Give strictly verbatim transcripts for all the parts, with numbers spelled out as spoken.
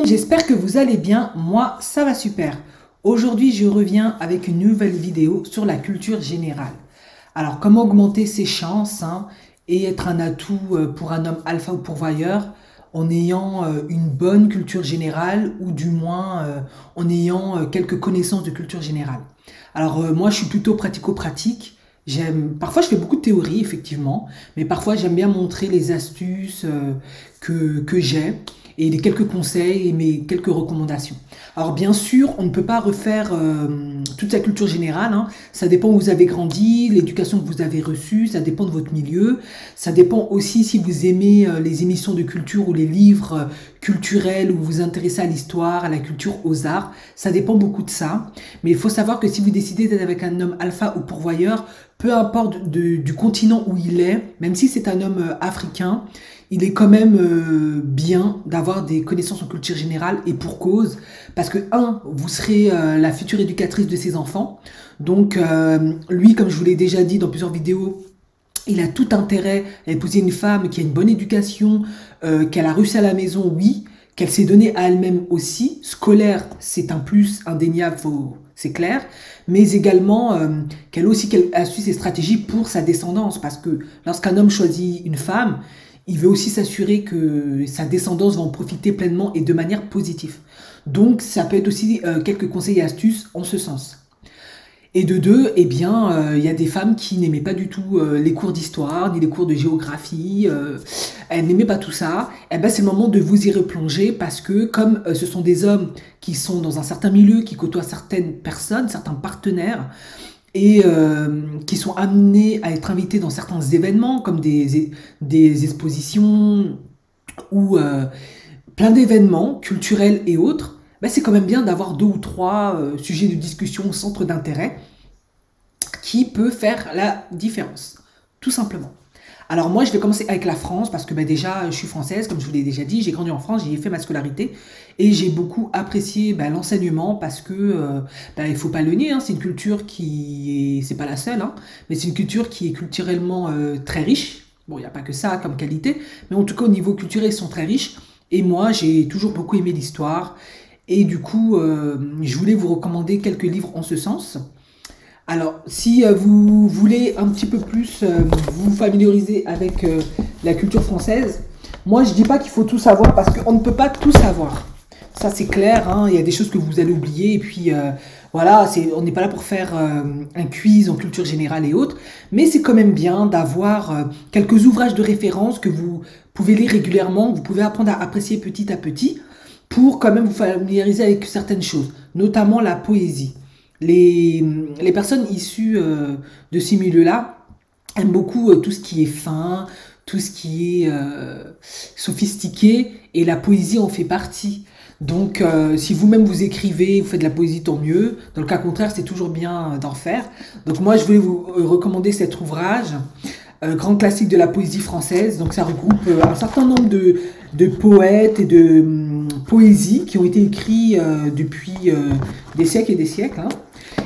J'espère que vous allez bien, moi ça va super. Aujourd'hui je reviens avec une nouvelle vidéo sur la culture générale. Alors comment augmenter ses chances hein, et être un atout pour un homme alpha ou pourvoyeur en ayant une bonne culture générale ou du moins euh, en ayant quelques connaissances de culture générale. Alors euh, moi je suis plutôt pratico-pratique. J'aime, parfois je fais beaucoup de théorie effectivement, mais parfois j'aime bien montrer les astuces euh, que, que j'ai et les quelques conseils et mes quelques recommandations. Alors bien sûr, on ne peut pas refaire euh, toute sa culture générale, hein. Ça dépend où vous avez grandi, l'éducation que vous avez reçue, ça dépend de votre milieu, ça dépend aussi si vous aimez euh, les émissions de culture ou les livres euh, culturels, ou vous vous intéressez à l'histoire, à la culture, aux arts, ça dépend beaucoup de ça. Mais il faut savoir que si vous décidez d'être avec un homme alpha ou pourvoyeur, peu importe de, du continent où il est, même si c'est un homme euh, africain, il est quand même euh, bien d'avoir des connaissances en culture générale et pour cause. Parce que, un, vous serez euh, la future éducatrice de ses enfants. Donc, euh, lui, comme je vous l'ai déjà dit dans plusieurs vidéos, il a tout intérêt à épouser une femme qui a une bonne éducation, euh, qu'elle a réussi à la maison, oui, qu'elle s'est donnée à elle-même aussi. Scolaire, c'est un plus indéniable, c'est clair. Mais également euh, qu'elle aussi qu'elle a su ses stratégies pour sa descendance. Parce que lorsqu'un homme choisit une femme, il veut aussi s'assurer que sa descendance va en profiter pleinement et de manière positive. Donc, ça peut être aussi euh, quelques conseils et astuces en ce sens. Et de deux, eh bien, euh, il y a des femmes qui n'aimaient pas du tout euh, les cours d'histoire, ni les cours de géographie. Euh, elles n'aimaient pas tout ça. Eh ben, c'est le moment de vous y replonger parce que comme euh, ce sont des hommes qui sont dans un certain milieu, qui côtoient certaines personnes, certains partenaires, et euh, qui sont amenés à être invités dans certains événements comme des, des expositions ou euh, plein d'événements culturels et autres, ben c'est quand même bien d'avoir deux ou trois euh, sujets de discussion, centres d'intérêt qui peut faire la différence, tout simplement. Alors moi, je vais commencer avec la France parce que ben déjà, je suis française, comme je vous l'ai déjà dit, j'ai grandi en France, j'y ai fait ma scolarité et j'ai beaucoup apprécié ben, l'enseignement parce que, euh, ben, il faut pas le nier, hein, c'est une culture qui est, c'est pas la seule, hein, mais c'est une culture qui est culturellement euh, très riche. Bon, il n'y a pas que ça comme qualité, mais en tout cas au niveau culturel, ils sont très riches. Et moi, j'ai toujours beaucoup aimé l'histoire et du coup, euh, je voulais vous recommander quelques livres en ce sens. Alors, si euh, vous voulez un petit peu plus euh, vous familiariser avec euh, la culture française, moi je dis pas qu'il faut tout savoir parce qu'on ne peut pas tout savoir. Ça c'est clair, hein, il y a des choses que vous allez oublier et puis euh, voilà, on n'est pas là pour faire euh, un quiz en culture générale et autres, mais c'est quand même bien d'avoir euh, quelques ouvrages de référence que vous pouvez lire régulièrement, que vous pouvez apprendre à apprécier petit à petit pour quand même vous familiariser avec certaines choses, notamment la poésie. Les, les personnes issues euh, de ces milieux-là aiment beaucoup euh, tout ce qui est fin, tout ce qui est euh, sophistiqué, et la poésie en fait partie. Donc, euh, si vous-même vous écrivez, vous faites de la poésie, tant mieux. Dans le cas contraire, c'est toujours bien d'en faire. Donc, moi, je voulais vous recommander cet ouvrage, euh, grand classique de la poésie française. Donc, ça regroupe euh, un certain nombre de, de poètes et de hum, poésies qui ont été écrits euh, depuis euh, des siècles et des siècles, hein.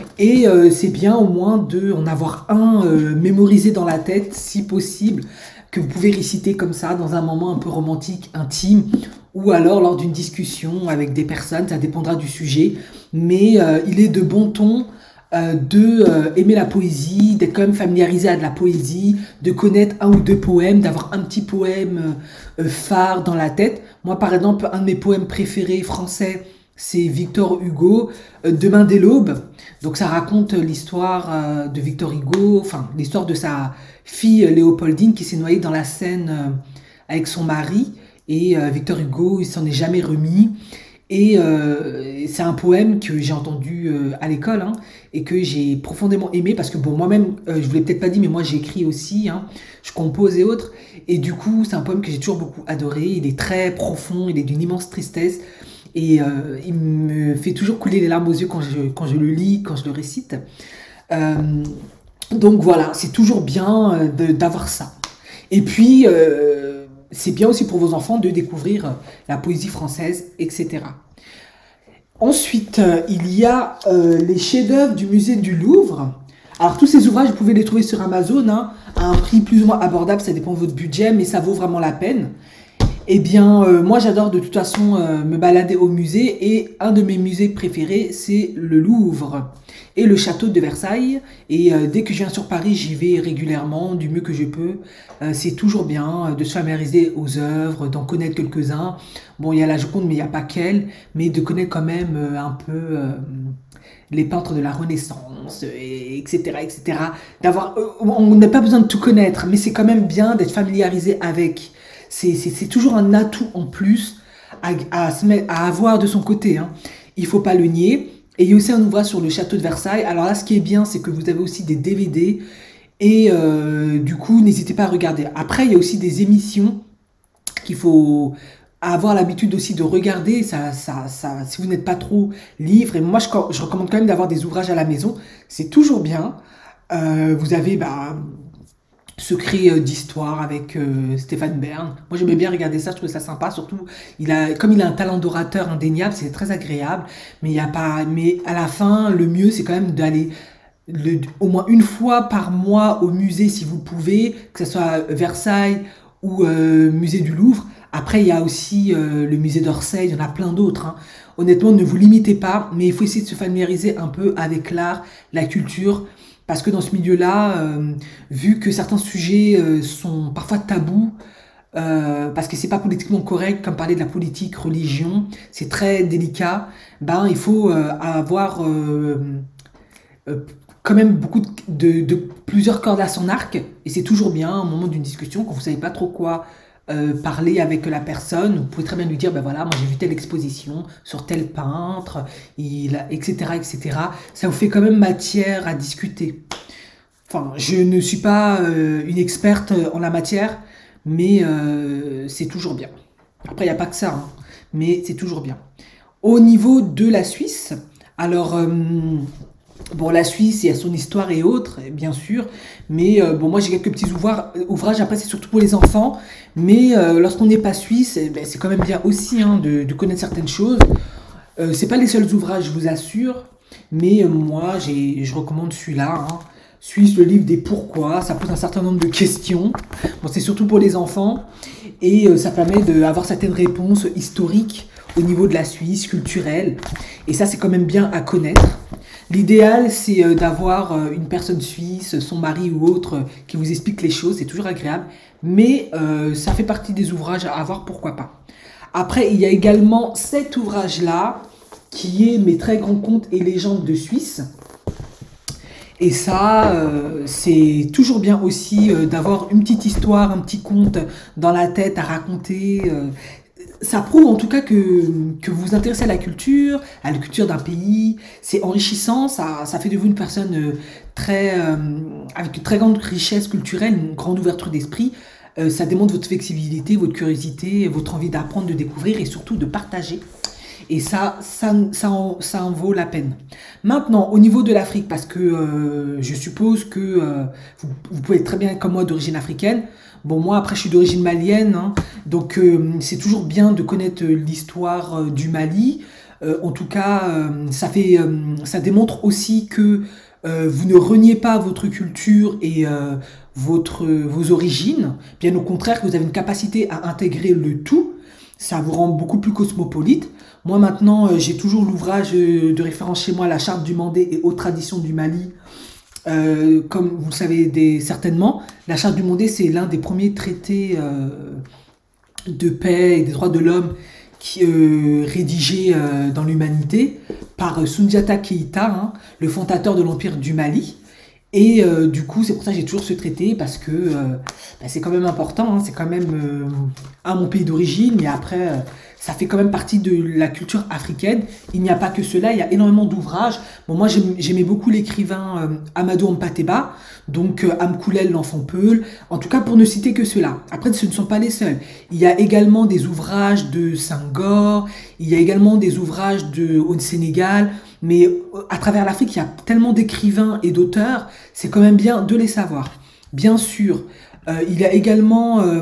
Et euh, c'est bien au moins de en avoir un euh, mémorisé dans la tête, si possible, que vous pouvez réciter comme ça, dans un moment un peu romantique, intime, ou alors lors d'une discussion avec des personnes, ça dépendra du sujet. Mais euh, il est de bon ton euh, de euh, aimer la poésie, d'être quand même familiarisé à de la poésie, de connaître un ou deux poèmes, d'avoir un petit poème euh, phare dans la tête. Moi, par exemple, un de mes poèmes préférés français, c'est Victor Hugo, euh, Demain dès l'aube. Donc ça raconte l'histoire euh, de Victor Hugo, enfin l'histoire de sa fille euh, Léopoldine qui s'est noyée dans la Seine euh, avec son mari. Et euh, Victor Hugo, il s'en est jamais remis. Et euh, c'est un poème que j'ai entendu euh, à l'école hein, et que j'ai profondément aimé parce que bon, moi-même, euh, je vous l'ai peut-être pas dit, mais moi j'écris aussi, hein, je compose et autres. Et du coup, c'est un poème que j'ai toujours beaucoup adoré. Il est très profond, il est d'une immense tristesse. Et euh, il me fait toujours couler les larmes aux yeux quand je, quand je le lis, quand je le récite. Euh, donc voilà, c'est toujours bien d'avoir ça. Et puis, euh, c'est bien aussi pour vos enfants de découvrir la poésie française, et cetera. Ensuite, euh, il y a euh, les chefs-d'œuvre du musée du Louvre. Alors, tous ces ouvrages, vous pouvez les trouver sur Amazon, hein, à un prix plus ou moins abordable, ça dépend de votre budget, mais ça vaut vraiment la peine. Eh bien, euh, moi j'adore de toute façon euh, me balader au musée et un de mes musées préférés, c'est le Louvre et le château de Versailles. Et euh, dès que je viens sur Paris, j'y vais régulièrement, du mieux que je peux. Euh, c'est toujours bien euh, de se familiariser aux œuvres, d'en connaître quelques-uns. Bon, il y a la Joconde, mais il n'y a pas qu'elle, mais de connaître quand même euh, un peu euh, les peintres de la Renaissance, et, etc., et cetera. D'avoir, euh, on n'a pas besoin de tout connaître, mais c'est quand même bien d'être familiarisé avec. C'est c'est- c'est toujours un atout en plus à, à se mettre- à avoir de son côté, hein. Il faut pas le nier. Et il y a aussi un ouvrage sur le château de Versailles. Alors là, ce qui est bien, c'est que vous avez aussi des D V D. Et euh, du coup, n'hésitez pas à regarder. Après, il y a aussi des émissions qu'il faut avoir l'habitude aussi de regarder. Ça, ça, ça, si vous n'êtes pas trop livre, et moi, je, je recommande quand même d'avoir des ouvrages à la maison. C'est toujours bien. Euh, vous avez bah, Secret euh, d'histoire avec euh, Stéphane Bern. Moi, j'aimais bien regarder ça, je trouvais ça sympa. Surtout, il a, comme il a un talent d'orateur indéniable, c'est très agréable. Mais il y a pas, mais à la fin, le mieux, c'est quand même d'aller le- au moins une fois par mois au musée si vous pouvez, que ce soit Versailles ou euh, musée du Louvre. Après, il y a aussi euh, le musée d'Orsay, il y en a plein d'autres, hein. Honnêtement, ne vous limitez pas, mais il faut essayer de se familiariser un peu avec l'art, la culture, parce que dans ce milieu-là, euh, vu que certains sujets euh, sont parfois tabous, euh, parce que c'est pas politiquement correct, comme parler de la politique, religion, c'est très délicat, ben il faut euh, avoir euh, euh, quand même beaucoup de, de- de- plusieurs cordes à son arc, et c'est toujours bien, au moment d'une discussion, quand vous savez pas trop quoi euh, parler avec la personne, vous pouvez très bien lui dire, ben voilà, moi j'ai vu telle exposition sur tel peintre, il, a- et cetera, et cetera. Ça vous fait quand même matière à discuter. Enfin, je ne suis pas euh, une experte en la matière, mais euh, c'est toujours bien. Après, il n'y a pas que ça, hein, mais c'est toujours bien. Au niveau de la Suisse, alors, euh, bon, la Suisse, il y a son histoire et autres, bien sûr, mais euh, bon, moi j'ai quelques petits ouvrages, ouvrages après c'est surtout pour les enfants, mais euh, lorsqu'on n'est pas suisse, eh ben, c'est quand même bien aussi hein, de, de connaître certaines choses. Euh, c'est pas les seuls ouvrages, je vous assure, mais euh, moi j'ai, je recommande celui-là, hein. Suisse, le livre des pourquoi, ça pose un certain nombre de questions. Bon, c'est surtout pour les enfants et euh, ça permet d'avoir certaines réponses historiques au niveau de la Suisse, culturelle. Et ça, c'est quand même bien à connaître. L'idéal, c'est euh, d'avoir euh, une personne suisse, son mari ou autre, euh, qui vous explique les choses. C'est toujours agréable. Mais euh, ça fait partie des ouvrages à avoir, pourquoi pas. Après, il y a également cet ouvrage-là, qui est Mes très grands contes et légendes de Suisse. Et ça, euh, c'est toujours bien aussi euh, d'avoir une petite histoire, un petit conte dans la tête à raconter. euh. Ça prouve en tout cas que, que vous vous intéressez à la culture, à la culture d'un pays. C'est enrichissant, ça, ça fait de vous une personne euh, très, euh, avec une très grande richesse culturelle, une grande ouverture d'esprit. Euh, ça démontre votre flexibilité, votre curiosité, votre envie d'apprendre, de découvrir et surtout de partager. Et ça, ça, ça, en, ça en vaut la peine. Maintenant, au niveau de l'Afrique, parce que euh, je suppose que euh, vous, vous pouvez être très bien comme moi d'origine africaine. Bon, moi, après, je suis d'origine malienne, hein, donc euh, c'est toujours bien de connaître l'histoire euh, du Mali. Euh, en tout cas, euh, ça fait, euh, ça démontre aussi que euh, vous ne reniez pas votre culture et euh, votre, vos origines. Bien au contraire, que vous avez une capacité à intégrer le tout. Ça vous rend beaucoup plus cosmopolite. Moi maintenant, euh, j'ai toujours l'ouvrage euh, de référence chez moi, la Charte du Mandé et hautes traditions du Mali. Euh, comme vous le savez des, certainement, la Charte du Mandé, c'est l'un des premiers traités euh, de paix et des droits de l'homme qui euh, rédigé euh, dans l'humanité par euh, Soundiata Keïta, hein, le fondateur de l'Empire du Mali. Et euh, du coup, c'est pour ça que j'ai toujours ce traité, parce que euh, bah, c'est quand même important, hein, c'est quand même euh, un mon pays d'origine, mais après, euh, ça fait quand même partie de la culture africaine. Il n'y a pas que cela, il y a énormément d'ouvrages. Bon, moi, j'aimais beaucoup l'écrivain euh, Amadou Hampâté-Bâ, donc euh, Amkoulel, l'enfant Peul, en tout cas pour ne citer que cela. Après, ce ne sont pas les seuls. Il y a également des ouvrages de Senghor, il y a également des ouvrages de, au Sénégal, mais à travers l'Afrique, il y a tellement d'écrivains et d'auteurs, c'est quand même bien de les savoir. Bien sûr, euh, il y a également euh,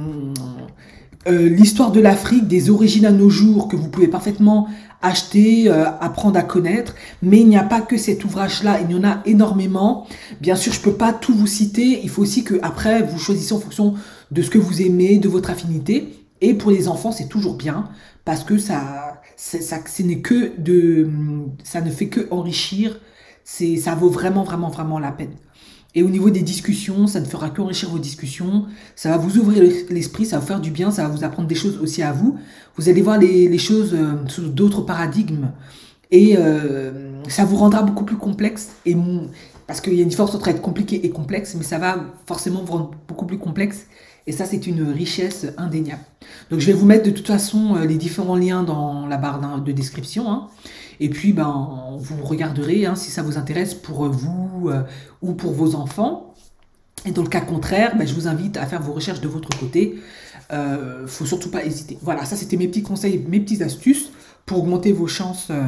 euh, l'histoire de l'Afrique, des origines à nos jours, que vous pouvez parfaitement acheter, euh, apprendre à connaître. Mais il n'y a pas que cet ouvrage-là, il y en a énormément. Bien sûr, je ne peux pas tout vous citer. Il faut aussi que après vous choisissez en fonction de ce que vous aimez, de votre affinité. Et pour les enfants, c'est toujours bien parce que ça, ça, ça, ce n'est que de, ça ne fait que enrichir. C'est, ça vaut vraiment, vraiment, vraiment la peine. Et au niveau des discussions, ça ne fera qu'enrichir vos discussions. Ça va vous ouvrir l'esprit, ça va vous faire du bien, ça va vous apprendre des choses aussi à vous. Vous allez voir les, les choses euh, sous d'autres paradigmes. Et euh, ça vous rendra beaucoup plus complexe. Et mon- parce qu'il y a une différence entre être compliqué et complexe, mais ça va forcément vous rendre beaucoup plus complexe. Et ça, c'est une richesse indéniable. Donc, je vais vous mettre de toute façon euh, les différents liens dans la barre d'in- de description, hein. Et puis, ben, vous regarderez hein, si ça vous intéresse pour vous euh, ou pour vos enfants. Et dans le cas contraire, ben, je vous invite à faire vos recherches de votre côté. Euh, faut surtout pas hésiter. Voilà, ça c'était mes petits conseils, mes petites astuces pour augmenter vos chances euh,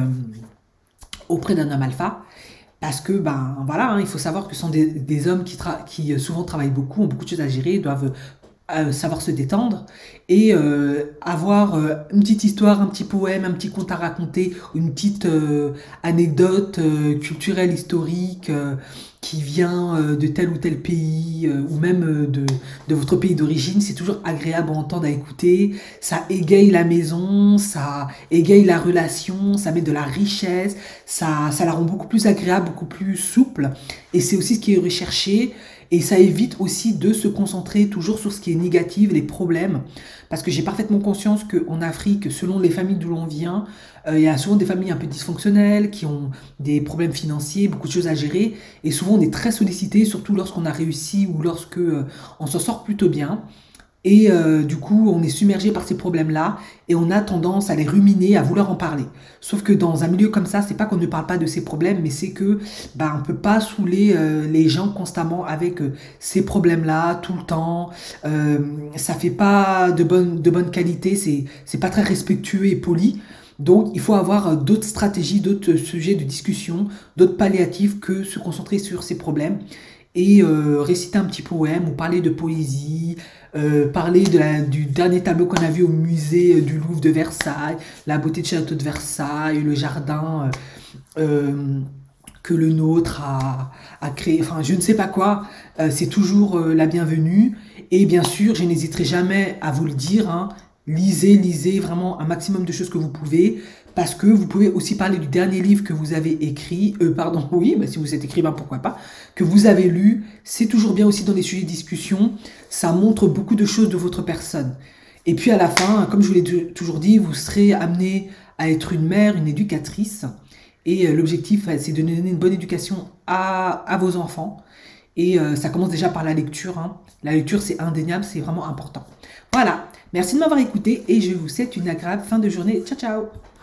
auprès d'un homme alpha. Parce que, ben voilà, hein, il faut savoir que ce sont des, des hommes qui, tra- qui euh, souvent travaillent beaucoup, ont beaucoup de choses à gérer, doivent euh, savoir se détendre et euh, avoir euh, une petite histoire, un petit poème, un petit conte à raconter, une petite euh, anecdote euh, culturelle, historique euh, qui vient euh, de tel ou tel pays euh, ou même euh, de, de votre pays d'origine. C'est toujours agréable à entendre, à écouter. Ça égaye la maison, ça égaye la relation, ça met de la richesse, ça, ça la rend beaucoup plus agréable, beaucoup plus souple. Et c'est aussi ce qui est recherché. Et ça évite aussi de se concentrer toujours sur ce qui est négatif, les problèmes. Parce que j'ai parfaitement conscience qu'en Afrique, selon les familles d'où l'on vient, euh, il y a souvent des familles un peu dysfonctionnelles, qui ont des problèmes financiers, beaucoup de choses à gérer. Et souvent, on est très sollicité, surtout lorsqu'on a réussi ou lorsque euh, on s'en sort plutôt bien. Et euh, du coup, on est submergé par ces problèmes-là et on a tendance à les ruminer, à vouloir en parler. Sauf que dans un milieu comme ça, c'est pas qu'on ne parle pas de ces problèmes, mais c'est que bah, on peut pas saouler euh, les gens constamment avec euh, ces problèmes-là tout le temps. Euh, ça fait pas de bonne de bonne qualité, c'est c'est pas très respectueux et poli. Donc, il faut avoir euh, d'autres stratégies, d'autres sujets de discussion, d'autres palliatifs que se concentrer sur ces problèmes et euh, réciter un petit poème ou parler de poésie, euh, parler de la, du dernier tableau qu'on a vu au musée euh, du Louvre de Versailles, la beauté de château de Versailles, le jardin euh, euh, que le nôtre a, a créé, enfin je ne sais pas quoi, euh, c'est toujours euh, la bienvenue. Et bien sûr, je n'hésiterai jamais à vous le dire, hein, lisez, lisez vraiment un maximum de choses que vous pouvez, parce que vous pouvez aussi parler du dernier livre que vous avez écrit, euh, pardon, oui, bah, si vous êtes écrivain, pourquoi pas, que vous avez lu. C'est toujours bien aussi dans les sujets de discussion, ça montre beaucoup de choses de votre personne. Et puis à la fin, comme je vous l'ai toujours dit, vous serez amené à être une mère, une éducatrice. Et euh, l'objectif, euh, c'est de donner une bonne éducation à, à vos enfants. Et euh, ça commence déjà par la lecture, hein. La lecture, c'est indéniable, c'est vraiment important. Voilà, merci de m'avoir écouté et je vous souhaite une agréable fin de journée. Ciao, ciao!